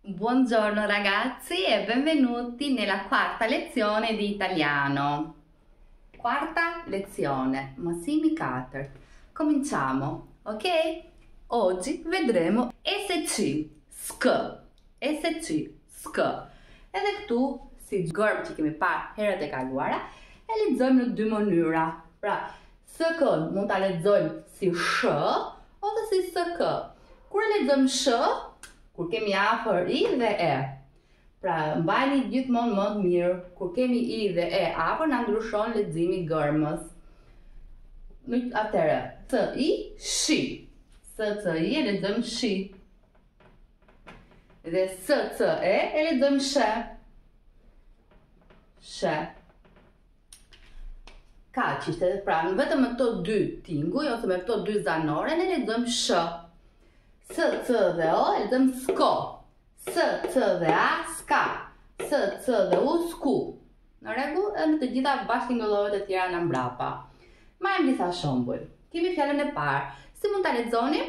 Buongiorno ragazzi e benvenuti nella quarta lezione di italiano. Quarta lezione, Massimi Carter. Cominciamo, ok? Oggi vedremo SC, SK, SC, SK. Edhe këtu, si gërmë që kemi parë herët e kaluara, e lexojmë në dy mënyra. Pra, SK mund ta lexojmë si sh ose si SK. Kur e lexojmë sh, kur kemi afër i dhe e. Pra, mbajni gjithmonë më të mirë, kur kemi i dhe e afër, na ndryshon leximi gërmës. Atëherë, C-I, shi. S-C-I e lexojmë shi. Dhe S-C-E e lexojmë she. She. Kaq ishte, pra, vetëm me këto dy tinguj ose me këto dy zanore ne lexojmë sh. S, C dhe O e lexojmë sko. S, C dhe A, ska. S, C dhe U, sku. Në rregull, edhe në të gjitha bashkëtingëllohet e tjera në mbrapa. Marrim disa shembuj. Kemi fjalën e parë. Si mund ta lexoni?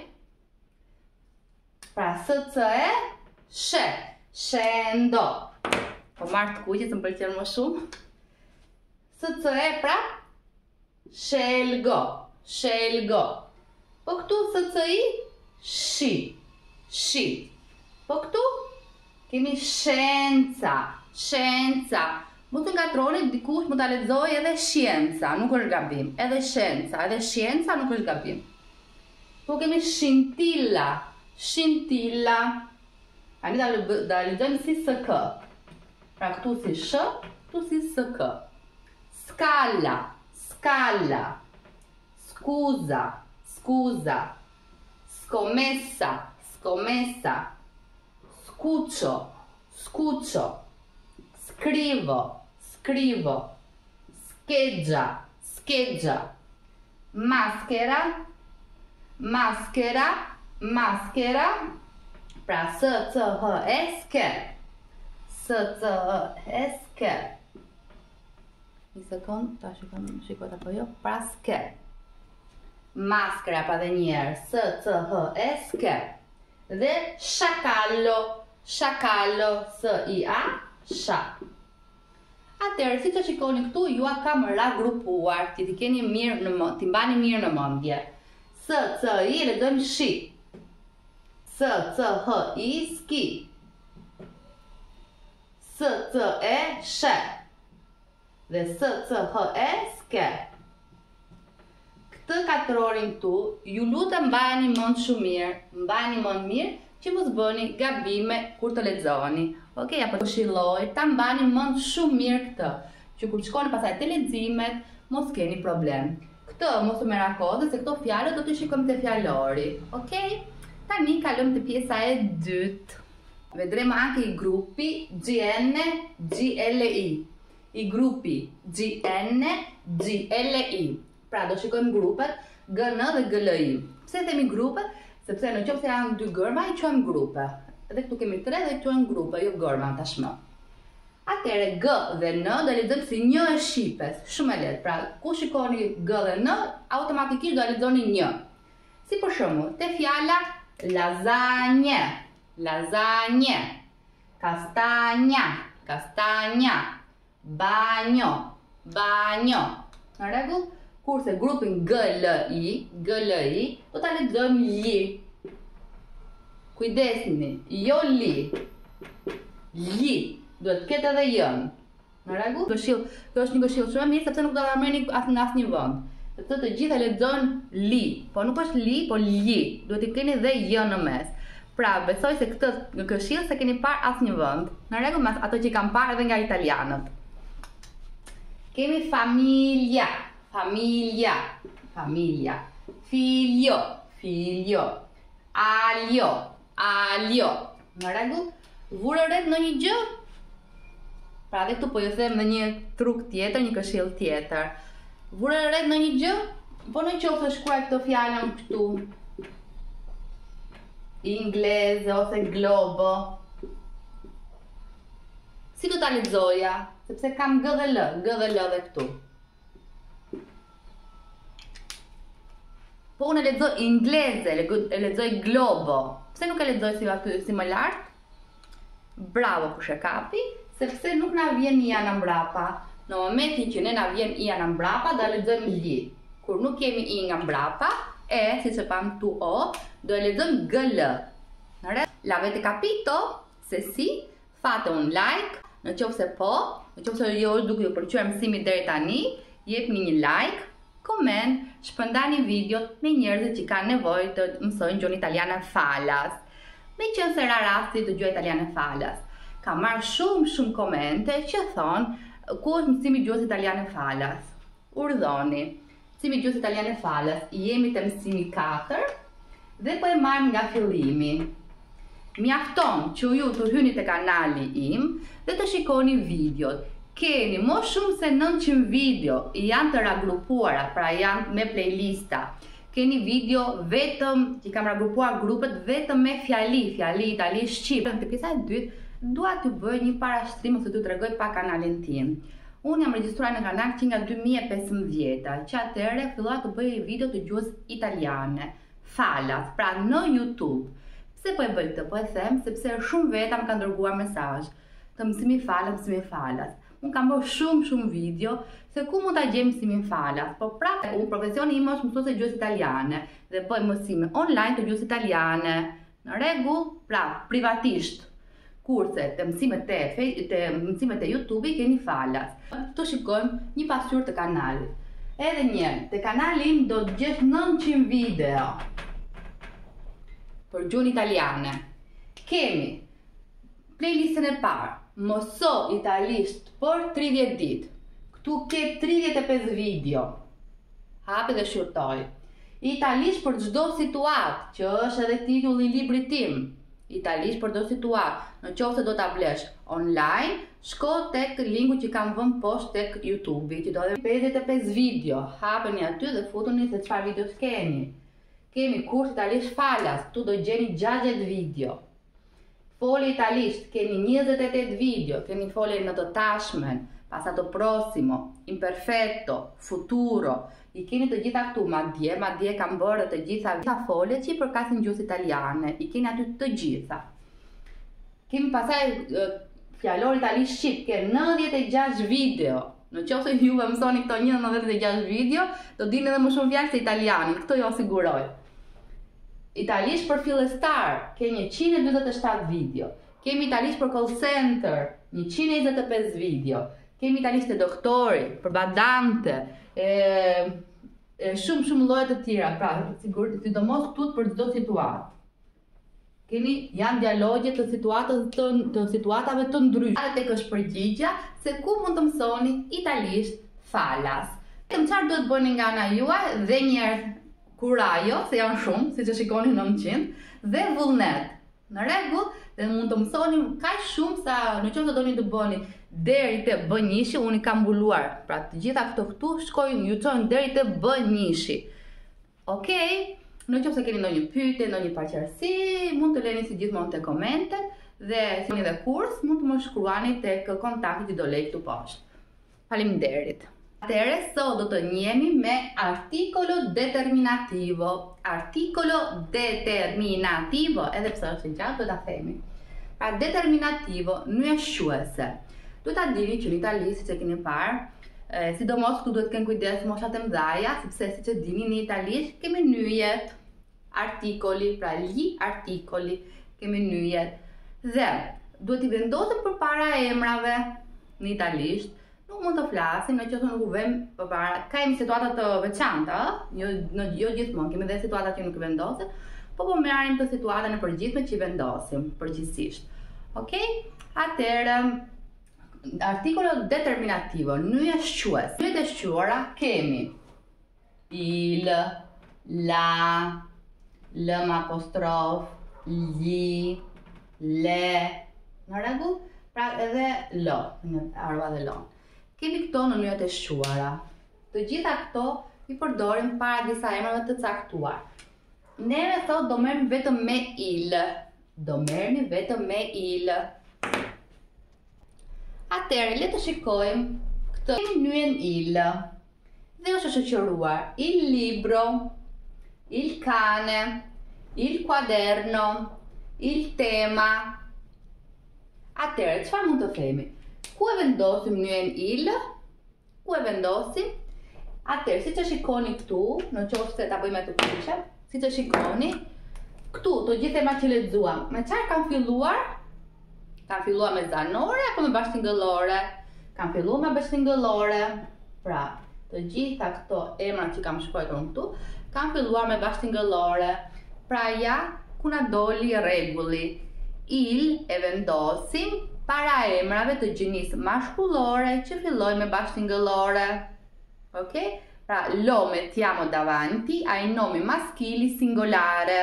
Pra, S, C e she. Shendo. Po marr të kuqe se më pëlqen më shumë. S, C e pra shelgo. Shelgo. Po këtu S, C I shi, shi. Po këtu kemi scienza, scienza. Mund të ngatroni dikush mund ta lexojë edhe scienza, nuk është gabim. Edhe scienza nuk është gabim. Po kemi scintilla, scintilla. Ani da lexojmë si SK. Pra këtu si sh, këtu si SK. Scala, scala. Scusa, scusa. Scommessa, scommessa. Scuccio, scuccio. Scrivo, scrivo. Scheggia, scheggia. Maschera, maschera, maschera. Pra S-C-H-E-S-K. S-C-H-E-S-K. Një sekund, ta shikoj apo jo. Pra ske. Maskera pa dhe njerë, S-C-H-E-S-K. Dhe sciacallo, sciacallo, S-I-A, sha. Atëherë, si që shikoni këtu, ju a kam ragrupuar, që t'i mbani mirë në mendje. S-C-I e lexojmë shi. S-C-H-I, ski. S-C-E, she. Dhe S-C-H-E, ske. Këtë katërorin këtu, ju lutem mbajeni mend shumë mirë, mbajeni mend mirë që mos bëni gabime kur të lexoni. Okej, apo këshilloj ta mbani mend shumë mirë këtë, që kur shkoni pasaj te leximet, mos keni problem. Këtë mos u merakoni se këto fjalë do t'i shikojmë te fjalori. Okej? Tani kalojmë te pjesa e dytë. Vedremo anche i gruppi GN, GLI. I gruppi GN, GLI. Pra, do shikojmë grupet GN dhe GLI. Pse themi grupe? Sepse në qoftë se janë dy gërma, i quajmë grupe. Edhe këtu kemi 3 dhe i quajmë grupe, jo gërma tashmë. Atëherë G dhe N do lexojmë si një e shqipes, shumë e lehtë. Pra, ku shikoni G dhe N, automatikisht do lexoni një. Si për shembull, te fjala lasagne, lasagne, castagna, castagna, bagno, bagno. Në rregull? Kurse grupin GLI, GLI, do ta lexojmë li. Kujdesni, jo li. Li, duhet të ketë edhe j-n. Në rregull? Kjo është një këshill shumë e mirë sepse nuk do ta merrni në asnjë vend. Sepse të gjitha lexojnë li, po nuk është li, po li. Duhet të keni dhe j në mes. Pra, besoj se këtë këshill se keni parë asnjë vend. Në rregull, me ato që kam parë edhe nga italianët. Kemi famiglia. Famiglia, famiglia. Figlio, figlio. Aglio, aglio. Në rregull? Vure re në një gjë? Pra dhe këtu po ju them në një truk tjetër, një këshill tjetër. Vure re në një gjë? Po në qoftë të shkruaj këtë fjalën këtu. Ingleze ose globo. Si do ta lexoja? Sepse kam G dhe L dhe këtu. Po unë e lexoj ingleze, e lexoj globo. Pse nuk e lexoj si aty si më lart? bravo kush e kapi, sepse nuk na vjen i ana mbrapa. Në momentin që ne na vjen i ana mbrapa, do lexojmë li. Kur nuk kemi i nga mbrapa, siç e pam këtu o, do e lexojmë gl. L'avete capito? Se sì, fate un like, në qoftë se po, në qoftë se jo duke ju pëlqyer mësimi deri tani, jepni një like, koment, shpërndani videot me njerëzit që kanë nevojë të mësojnë gjuhën italiane falas. Meqense ra rasti të gjuhë italiane falas. Ka marrë shumë komente që thonë ku është mësimi gjuhës italiane falas. Urdhoni. Mësimi gjuhës italiane falas, jemi te mësimi 4 dhe po e marrim nga fillimi. Mjafton që ju të hyni te kanali im dhe të shikoni videot. Keni më shumë se 900 video, janë të raggrupuara, pra janë me playlista. Keni video vetëm që kam raggrupuar grupet vetëm me fjali itali shqip. Në pjesa e dytë dua t'ju bëj një parashtrim ose t'ju tregoj pak kanalin tim. Unë jam regjistruar në kanal që nga 2015, që atëherë fillova të bëj video të gjuhës italiane, falas, pra në YouTube. Pse po e bëj këtë? Po e them sepse shumë veta më kanë dërguar mesazh të mësimi falas. Unë kam bërë shumë video se ku mund ta gjej mësimin falas. Po prapë unë profesioni im është mësuese gjuhës italiane dhe bëj mësime online të gjuhës italiane. Në rregull, pra privatisht. Kurse të mësimet e YouTube keni falas. Të shikojmë një pasqyrë të kanalit. Edhe një, te kanali im do të gjesh 900 video për gjuhën italiane. Kemi playlistën e parë, mëso italisht për 30 ditë. Këtu ke 35 video. Hapi dhe shqyrtoj. Italisht për çdo situatë, që është edhe titulli i librit tim. Italisht për çdo situatë. Në qoftë se do ta blesh online, shko tek linku që kam vënë poshtë tek YouTube, që do të 55 video. Hapeni aty dhe futuni se çfarë videos keni. Kemi kurs italisht falas, tu do gjeni 60 video. Folje italisht, keni 28 video, keni folje në të tashmen, passato prossimo, imperfetto, futuro. I keni të gjitha këtu, madje kam bërë të gjitha foljet që i përkasin gjuhës italiane, i keni aty të gjitha. Kemi pasaj fjalor italisht shqip, ke 96 video. Në qoftë se juve mësoni këto 96 video, do dini edhe më shumë fjalë se italianin, këto jo siguroj. Italisht për fillestar, ke 127 video. Kemi italisht për call center, 125 video. Kemi italisht të doktori, për badante, shumë lloje të tjera, pra sidomos këtu për çdo situatë. Janë dialogje të situatave të ndryshme. Tek është përgjigja se ku mund të mësoni italisht falas. Çfarë duhet bëni nga ana juaj dhe njerëz kurajo, se janë shumë, siç e shikoni 900, dhe vullnet. Në rregull, dhe mund të mësoni kaq shumë sa në qoftë se doni të bëni deri te B1, unë i kam mbuluar. Pra të gjitha këtu shkojnë, ju çojnë deri te B1. Okej? Në qoftë se keni ndonjë pyetje, ndonjë paqartësi, mund të lëni si gjithmonë te komentet dhe si keni dhe kurs, mund të më shkruani tek kontakti që do lej këtu poshtë. Faleminderit. Atëherë sot do të njihemi me articolo determinativo. Articolo determinativo, edhe pse është gjatë, do ta themi. Pra determinativo, nyeshuese. Do ta dini që në Itali, siç e keni parë, sidomos këtu duhet të keni kujdes moshat e mëdha, sepse siç e dini në Itali kemi nyjet, artikoli, pra li artikoli, kemi nyjet. Dhe duhet i vendosim përpara emrave në italisht. Nuk mund të flasim në qoftë nuk u vëm përpara. Kemi situata të veçanta, jo gjithmonë, kemi dhe situata që nuk vendosen, po merrim të situatën e përgjithshme që i vendosim përgjithsisht. Okej? Atëherë, articolo determinativo, nyeshues. Nyjet e shquara kemi il, la, l apostrof, li, le, në rregull? Pra edhe lo, arva dhe lo. Kemi këto në nyjet e shquara. Të gjitha këto i përdorim para disa emrave të caktuar. Neve thot do merrem vetëm me il. Do merremi vetëm me il. Atëherë le të shikojmë këtë. Kemi nyen il. Dhe është shoqëruar il libro, il cane, il quaderno, il tema. Atëherë, çfarë mund të themi? Ku e vendosim nyen il? Ku e vendosim? Atëherë, siç e shikoni këtu, në qoftë se ta bëjmë atë kuqe, siç e shikoni, këtu të gjithë emrat që lexuam, me çfarë kanë filluar? Kanë filluar me zanore apo me bashkëtingëllore? Kanë filluar me bashkëtingëllore. Pra, të gjitha këto emra që kam shkruar këtu kanë filluar me bashkëtingëllore. Pra ja, ku na doli rregulli. Il e vendosim para emrave të gjinisë maskullore që fillojnë me bashkëtingëllore. Ok? Pra, lo mettiamo davanti ai nomi maschili singolare.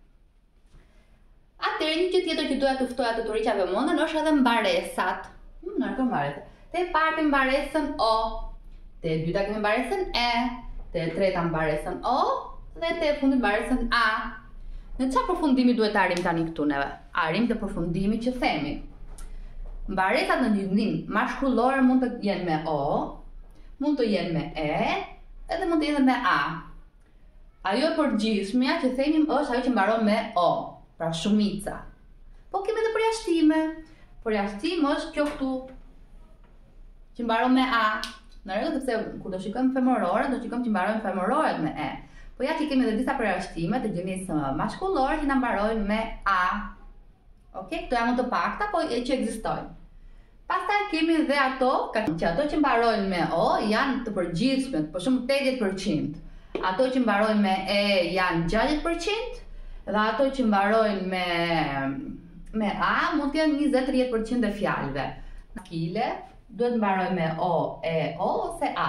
Atëherë një gjë tjetër që doja të ftoja të turiqja vëmendjen është edhe mbaresat. Në këto mbaresat. Te parti mbaresën O, te dyta kemi mbaresën E, te treta mbaresën O dhe te fundi mbaresën A. Në çfarë përfundimi duhet të arrim tani këtu neve? Arrim të përfundimit që themi. Mbaresat në gjininë maskullore mund të jenë me O, mund të jenë me E, edhe mund të jenë me A. Ajo e përgjithshmja që themi është ajo që mbaron me O. Pra shumica. Po kemi edhe përjashtime. Përjashtimi është kjo këtu që mbaron me A. Në rregull, sepse kur do shikojmë femërore, do shikojmë që mbarojnë femëroret me E. Po ja që kemi edhe disa përjashtime të gjinisë maskullore që na mbarojnë me A. Okej, këto janë më të pakta, po që ekzistojnë. Pastaj kemi edhe ato që mbarojnë me O janë të përgjithshme, për shembull 80%. Ato që mbarojnë me E janë 60%. Dhe ato që mbarojnë me A mund të jenë 20-30% e fjalëve. Maschile duhet mbarojnë me O, E, O ose A.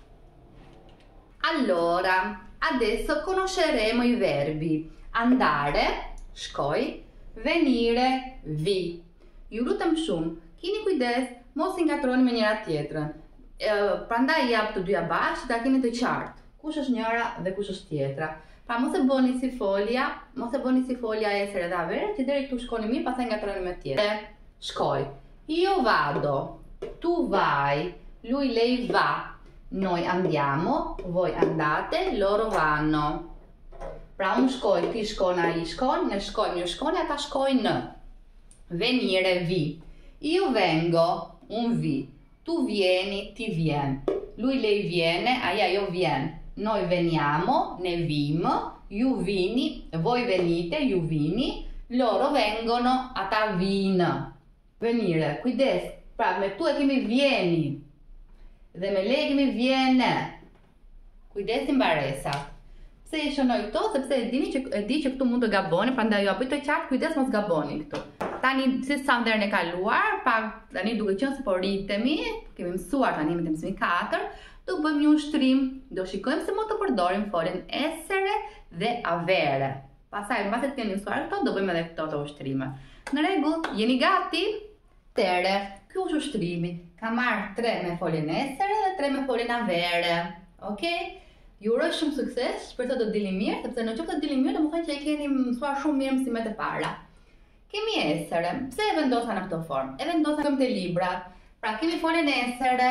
Allora, adesso conosceremo i verbi andare, shkoj, venire, vi. Ju lutem shumë, keni kujdes, mos i ngatroni me njëra tjetrën. Prandaj jap të dyja bashkë, ta keni të qartë. Kush është njëra dhe kush është tjetra. Pra mos e bëni si folja e esere dhe avere, që deri këtu shkoni mirë, pastaj ngatroni me tjetër. Shkoj. Io vado, tu vai, lui lei va. Noi andiamo, voi andate, loro vanno. Pra unë shkoj, ti shkon, ai shkon, ne shkojmë, ju shkoni, ata shkojnë. Venire, vi. Io vengo, un vi. Tu vieni, ti vien. Lui lei viene, io vien. Noi veniamo, ne vim, ju vini, voi venite, ju vini, loro vengono, ata vin. Venire, kujdes, pra me tu e kemi vieni, dhe me le kemi viene. Kujdesin mbaresat. Pse i shënoj këto? Sepse e di që këtu mund të gaboni, prandaj ju apoj të qartë, kujdes mos gaboni këtu. Tani, si sa ndërën e kaluar, pa tani duke qenë se po rritemi, kemi mësuar tani me të mësimi 4, do bëjmë një ushtrim, do shikojmë se mund të përdorim foljen esere dhe avere. Pastaj, mbas e të kemi mësuar këto, do bëjmë edhe këto të ushtrime. Në rregull, jeni gati? Tere, ky është ushtrimi. Kam marrë 3 me foljen esere dhe 3 me foljen avere. Okej? Ju uroj shumë sukses, shpresoj të dilni mirë, sepse në qoftë të dilni mirë, domethënë që e keni mësuar shumë mirë mësimet e para. Kemi esere. Pse e vendosa në këtë formë? E vendosa këmbë të librat. Pra kemi foljen esere.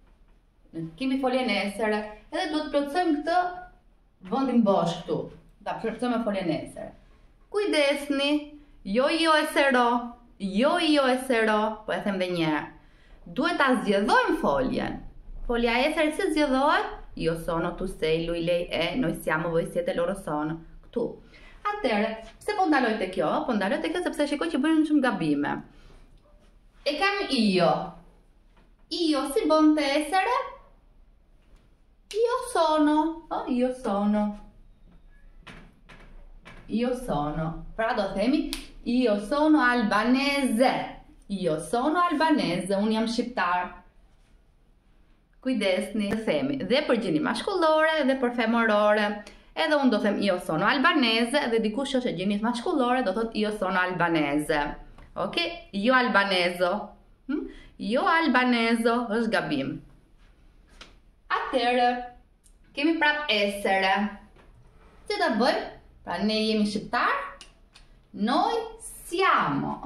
Edhe duhet të plotësojmë këtë vendin bosh këtu. Ta plotësojmë me foljen esere. Kujdesni, jo esero, po e them edhe një herë. Duhet ta zgjedhojmë foljen. Folja esere si zgjedhohet? Io sono, tu sei, lui lei è, noi siamo, voi siete, loro sono. Këtu. Atëre, pse po ndaloj te kjo? Po ndaloj te kjo sepse shikoj që bëjnë shumë gabime. E kam io. Io si bën te esere? Io sono. Io sono. Pra do themi io sono albanese. Unë jam shqiptar. Kujdesni, themi dhe për gjini maskullore dhe për femërore. Edhe unë do them io sono albanese dhe dikush që është e gjinit maskullore do thot io sono albanese. Ok? Io albaneso. Io albaneso është gabim. Atëherë, kemi prap esere. Që da bëjmë? Pra ne jemi shqiptar. Noi siamo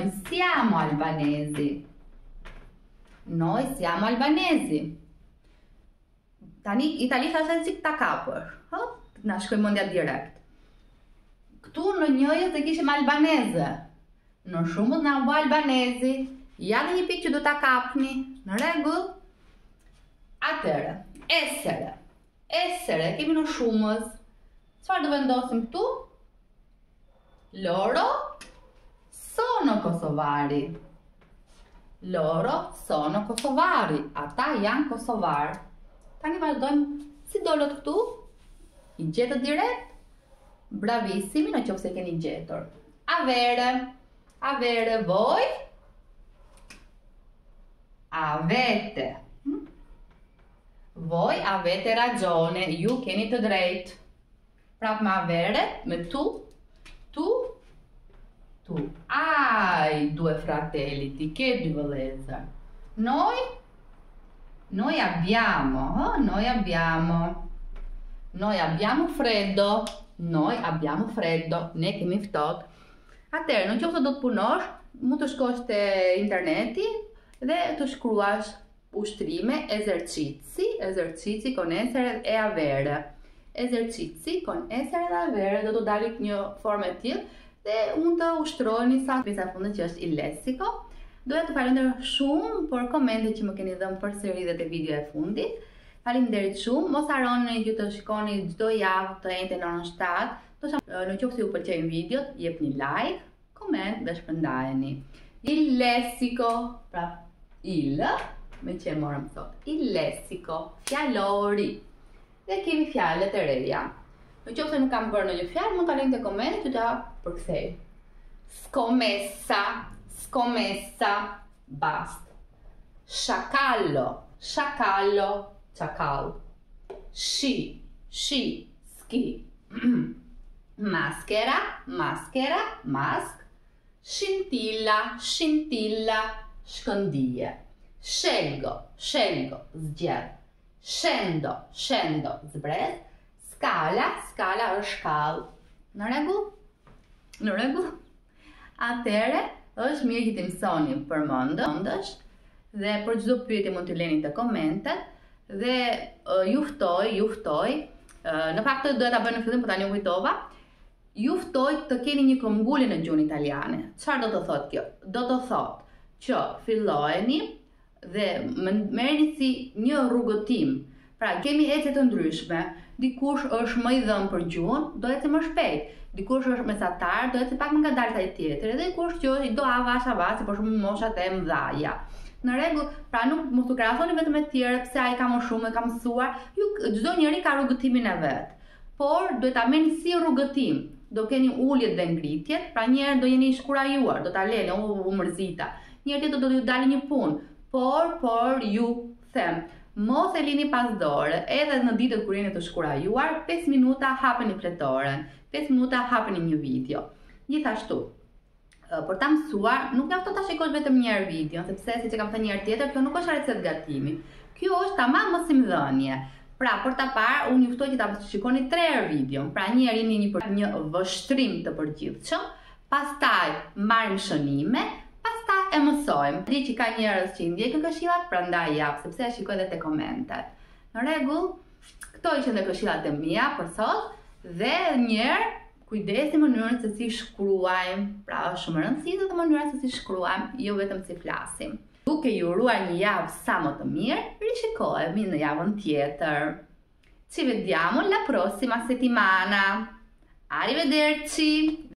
albanesi. Tani italisht është si ta kapër. Na shkoj mendja direkt. Këtu në njëjës e kishim albaneze. Në shumët nga u albanezi, ja dhe një pikë që do ta kapni, në rregull? Atëre, essere. Essere, kemi në shumës. Çfarë do vendosim këtu? Loro sono kosovari. Loro sono kosovari. Ata janë kosovar. Tani vazhdojmë si dolët këtu. I gjetët direkt? Bravissimi, në qoftë se keni gjetur. Avere. Avere, voi. Avete. Voi avete ragione. Ju keni të drejtë. Prapë me avere, me tu. Tu. Ai, due fratelli, che due vëllezër. Noi abbiamo freddo. Noi abbiamo freddo. Ne kemi ftohtë. Atëherë, në qoftë se do të punosh, mund të shkosh te interneti dhe të shkruash ushtrime esercizi con essere e avere. Esercizi con essere e avere, do të dalit një formë e tillë dhe mund të ushtroni sa pjesa e fundit që është il lessico. Doja të falenderoj shumë për komentet që më keni dhënë përsëri dhe te video e fundit. Faleminderit shumë. Mos harroni që të shikoni çdo javë të njëjtën në orën 7. Në qoftë se ju pëlqejnë videot, jepni like, koment dhe shpërndajeni. Il lessico, pra il, me që e morëm sot. Il lessico, fjalori. Dhe kemi fjalët e reja. Në qoftë se nuk kam bërë ndonjë fjalë, mund ta lejni te komente që ta përkthej. Scommessa, basta. Sciacallo, ciacal. Sci, ski. Maschera, mask. Scintilla, shkëndije. Scelgo, zgjedh. Scendo, zbret. Scala është shkallë. Në rregull? Atëre, është mirë që të mësoni përmendësh dhe për çdo pyetje mund të lëni te komentet dhe ju ftoj, në fakt do ta bëj në fillim, por tani u kujtova. Ju ftoj të keni një këmbgulje në gjuhën italiane. Çfarë do të thotë kjo? Do të thotë që filloheni dhe merrni si një rrugëtim. Pra, kemi ecje të ndryshme. Dikush është më i dhënë për gjuhën, do ecë më shpejt. Dikush është mesatar, do ecë pak më ngadalë ai tjetër. Dhe dikush që do avash, por shumë moshat e mëdha. Në rregull, pra nuk mos u krahasoni vetëm me të tjerë, pse ai ka më shumë, e ka mësuar. Çdo njeri ka rrugëtimin e vet. Por duhet ta merrni si rrugëtim. Do keni uljet dhe ngritjet, pra një herë do jeni i shkurajuar, do ta leni, u mërzita. Një herë tjetër do t'ju dalë një punë. Por ju them, mos e lini pas dore, edhe në ditët kur jeni të shkurajuar, 5 minuta hapeni fletoren, 5 minuta hapeni një video. Gjithashtu, për ta mësuar, nuk mjafton ta shikosh vetëm një herë video, sepse siç e kam thënë një herë tjetër, kjo nuk është recetë gatimi. Kjo është tamam mësimdhënie. Pra, për ta parë, unë juftoj që ta shikoni 3 herë video. Pra, një herë jeni një vështrim të përgjithshëm, pastaj marrim shënime, pastaj e mësojmë. Di që ka njerëz që i ndjekin këshillat, prandaj jap, sepse e shikoj edhe te komentet. Në rregull, këto ishin dhe këshillat e mia për sot, dhe një herë kujdesi mënyrën se si shkruajmë. Pra, është shumë e rëndësishme të mënyra se si shkruajmë, jo vetëm si flasim. Duke ju uruar një javë sa më të mirë, rishikohemi në javën tjetër. Ci vediamo la prossima settimana. Arrivederci!